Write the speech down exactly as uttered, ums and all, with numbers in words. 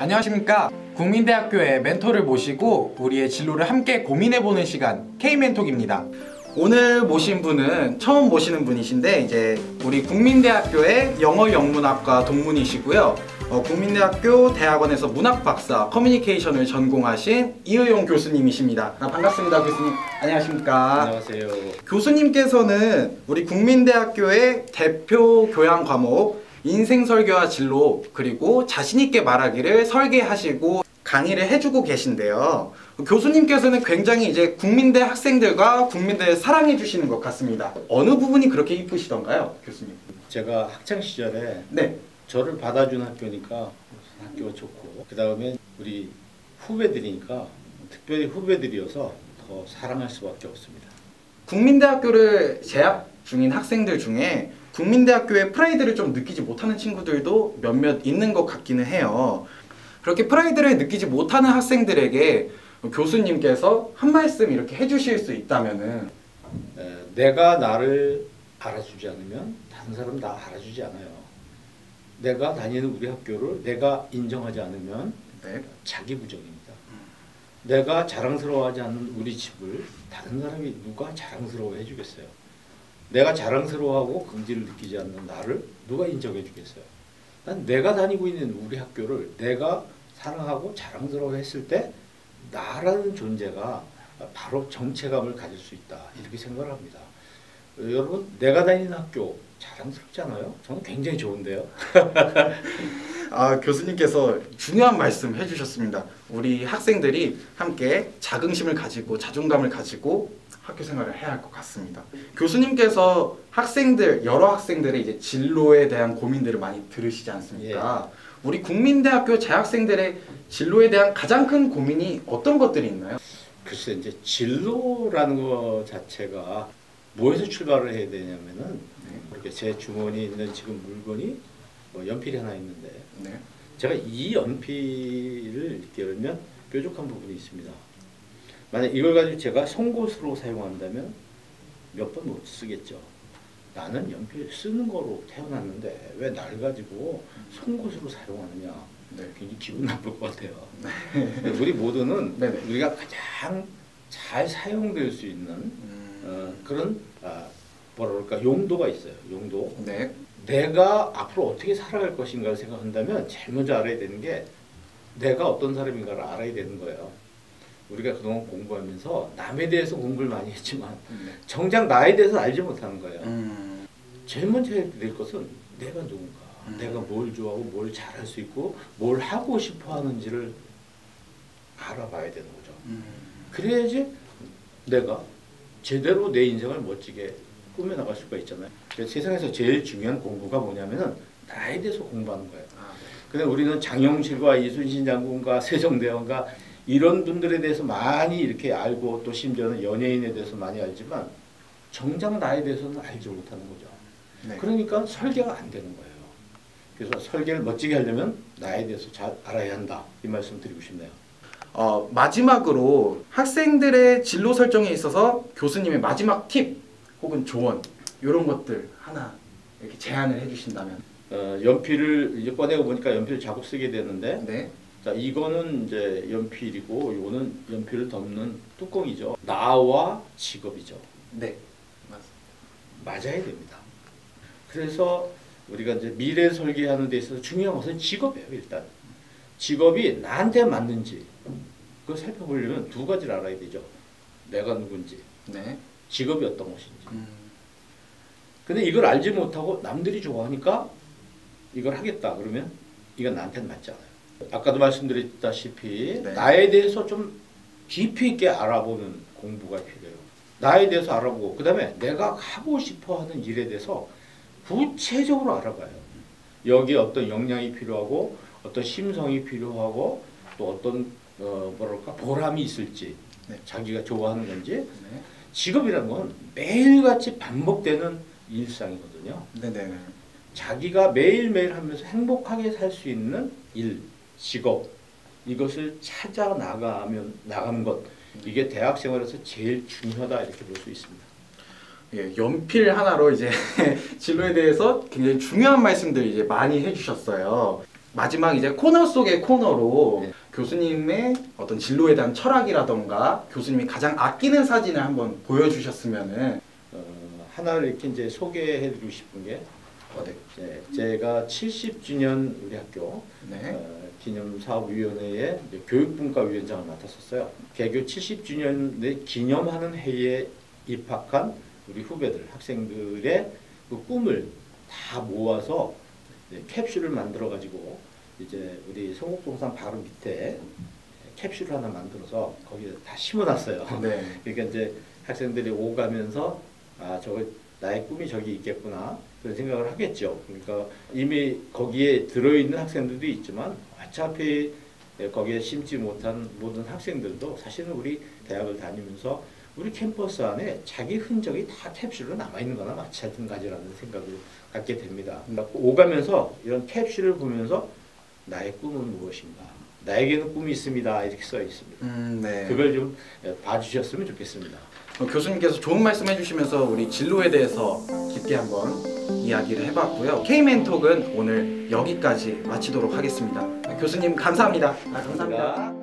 안녕하십니까. 국민대학교의 멘토를 모시고 우리의 진로를 함께 고민해보는 시간 K멘톡입니다. 오늘 모신 분은 처음 모시는 분이신데 이제 우리 국민대학교의 영어영문학과 동문이시고요. 어, 국민대학교 대학원에서 문학박사 커뮤니케이션을 전공하신 이의용 교수님이십니다. 아, 반갑습니다. 교수님. 안녕하십니까. 안녕하세요. 교수님께서는 우리 국민대학교의 대표 교양 과목 인생설계와 진로 그리고 자신있게 말하기를 설계하시고 강의를 해주고 계신데요. 교수님께서는 굉장히 이제 국민대 학생들과 국민대를 사랑해 주시는 것 같습니다. 어느 부분이 그렇게 이쁘시던가요, 교수님? 제가 학창 시절에 네. 저를 받아준 학교니까 학교가 좋고, 그 다음에 우리 후배들이니까 특별히 후배들이어서 더 사랑할 수밖에 없습니다. 국민대학교를 재학 중인 학생들 중에 국민대학교의 프라이드를 좀 느끼지 못하는 친구들도 몇몇 있는 것 같기는 해요. 그렇게 프라이드를 느끼지 못하는 학생들에게 교수님께서 한 말씀 이렇게 해주실 수 있다면은, 에, 내가 나를 알아주지 않으면 다른 사람 다 알아주지 않아요. 내가 다니는 우리 학교를 내가 인정하지 않으면 네. 자기 부정입니다. 내가 자랑스러워하지 않는 우리 집을 다른 사람이 누가 자랑스러워 해주겠어요? 내가 자랑스러워하고 긍지를 느끼지 않는 나를 누가 인정해 주겠어요? 난 내가 다니고 있는 우리 학교를 내가 사랑하고 자랑스러워 했을 때 나라는 존재가 바로 정체감을 가질 수 있다, 이렇게 생각을 합니다. 여러분, 내가 다니는 학교 자랑스럽지 않아요? 저는 굉장히 좋은데요. 아, 교수님께서 중요한 말씀 해주셨습니다. 우리 학생들이 함께 자긍심을 가지고 자존감을 가지고 학교 생활을 해야 할 것 같습니다. 교수님께서 학생들, 여러 학생들의 이제 진로에 대한 고민들을 많이 들으시지 않습니까? 예. 우리 국민대학교 재학생들의 진로에 대한 가장 큰 고민이 어떤 것들이 있나요? 글쎄, 이제 진로라는 것 자체가 뭐에서 출발을 해야 되냐면은, 네. 이렇게 제 주머니에 있는 지금 물건이 뭐 연필이 하나 있는데, 네. 제가 이 연필을 이렇게 열면 뾰족한 부분이 있습니다. 만약 이걸 가지고 제가 송곳으로 사용한다면 몇 번 못 쓰겠죠. 나는 연필 쓰는 거로 태어났는데 왜 날 가지고 송곳으로 사용하느냐. 네. 굉장히 기분 나쁠 것 같아요. 우리 모두는 네네. 우리가 가장 잘 사용될 수 있는 음... 어, 그런 아, 뭐라 그럴까 용도가 있어요. 용도. 네. 내가 앞으로 어떻게 살아갈 것인가를 생각한다면 제일 먼저 알아야 되는 게 내가 어떤 사람인가를 알아야 되는 거예요. 우리가 그동안 공부하면서 남에 대해서 공부를 많이 했지만 네. 정작 나에 대해서 알지 못하는 거예요. 음. 제일 먼저 해야 될 것은 내가 누군가, 음. 내가 뭘 좋아하고 뭘 잘할 수 있고 뭘 하고 싶어 하는지를 알아봐야 되는 거죠. 음. 그래야지 내가 제대로 내 인생을 멋지게 꾸며나갈 수가 있잖아요. 세상에서 제일 중요한 공부가 뭐냐면은 나에 대해서 공부하는 거예요. 아, 네. 근데 우리는 장영실과 이순신 장군과 세종대왕과 이런 분들에 대해서 많이 이렇게 알고 또 심지어는 연예인에 대해서 많이 알지만 정작 나에 대해서는 알지 못하는 거죠. 네. 그러니까 설계가 안 되는 거예요. 그래서 설계를 멋지게 하려면 나에 대해서 잘 알아야 한다, 이 말씀 드리고 싶네요. 어, 마지막으로 학생들의 진로 설정에 있어서 교수님의 마지막 팁 혹은 조언 이런 것들 하나 이렇게 제안을 해주신다면. 어, 연필을 이제 꺼내고 보니까 연필을 자꾸 쓰게 되는데 네. 자, 이거는 이제 연필이고 이거는 연필을 덮는 뚜껑이죠. 나와 직업이죠. 네, 맞습니다. 맞아야 됩니다. 그래서 우리가 이제 미래 설계하는 데 있어서 중요한 것은 직업이에요. 일단 직업이 나한테 맞는지 그걸 살펴보려면 두 가지를 알아야 되죠. 내가 누군지, 네. 직업이 어떤 것인지. 음. 근데 이걸 알지 못하고 남들이 좋아하니까 이걸 하겠다 그러면 이건 나한테는 맞지 않아요. 아까도 말씀드렸다시피 네. 나에 대해서 좀 깊이 있게 알아보는 공부가 필요해요. 나에 대해서 알아보고 그 다음에 내가 하고 싶어하는 일에 대해서 구체적으로 알아봐요. 여기에 어떤 역량이 필요하고 어떤 심성이 필요하고 또 어떤 어, 뭐랄까 보람이 있을지 네. 자기가 좋아하는 건지. 네. 직업이라는 건 매일같이 반복되는 일상이거든요. 네네. 자기가 매일매일 하면서 행복하게 살 수 있는 일, 직업, 이것을 찾아 나가면 나가는 것, 이게 대학 생활에서 제일 중요하다, 이렇게 볼 수 있습니다. 예, 연필 하나로 이제 진로에 대해서 굉장히 중요한 말씀들 이제 많이 해주셨어요. 마지막 이제 코너 속의 코너로 네. 교수님의 어떤 진로에 대한 철학이라던가 교수님이 가장 아끼는 사진을 한번 보여주셨으면은 어, 하나를 이렇게 이제 소개해드리고 싶은 게 어, 네. 네, 제가 칠십 주년 우리 학교 네. 어, 기념사업위원회의 교육분과위원장을 맡았었어요. 개교 칠십 주년을 기념하는 해에 입학한 우리 후배들, 학생들의 그 꿈을 다 모아서 캡슐을 만들어 가지고 이제 우리 성북동산 바로 밑에 캡슐을 하나 만들어서 거기에 다 심어놨어요. 네. 그러니까 이제 학생들이 오가면서 아 저거 나의 꿈이 저기 있겠구나 그런 생각을 하겠죠. 그러니까 이미 거기에 들어있는 학생들도 있지만 어차피 거기에 심지 못한 모든 학생들도 사실은 우리 대학을 다니면서 우리 캠퍼스 안에 자기 흔적이 다 캡슐로 남아있는 거나 마찬가지라는 생각을 갖게 됩니다. 그러니까 오가면서 이런 캡슐을 보면서 나의 꿈은 무엇인가? 나에게는 꿈이 있습니다. 이렇게 써 있습니다. 음, 네. 그걸 좀 봐주셨으면 좋겠습니다. 어, 교수님께서 좋은 말씀 해주시면서 우리 진로에 대해서 깊게 한번 이야기를 해봤고요. K멘톡은 오늘 여기까지 마치도록 하겠습니다. 교수님 감사합니다. 아, 감사합니다. 감사합니다.